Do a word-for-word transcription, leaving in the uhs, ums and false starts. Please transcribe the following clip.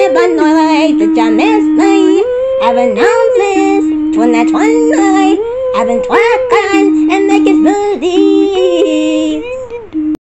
ban nói từ cha mẹ này, I've announced this, twenty twenty, I've been twakan.